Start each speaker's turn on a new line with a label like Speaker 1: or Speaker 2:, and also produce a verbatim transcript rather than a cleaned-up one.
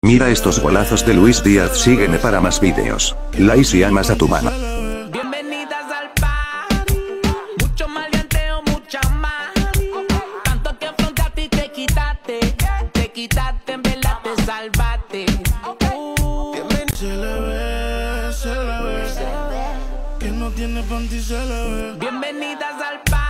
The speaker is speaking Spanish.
Speaker 1: Mira estos golazos de Luis Díaz, sígueme para más videos. Like si amas a tu mamá.
Speaker 2: Bienvenidas al party, mucho maleanteo, mucha más. Tanto que afrontaste y te quitaste, te quitaste, en verdad te salvaste. Uh.
Speaker 3: Se le ve, se le ve, que no tiene panty, se le ve.
Speaker 2: Bienvenidas al party.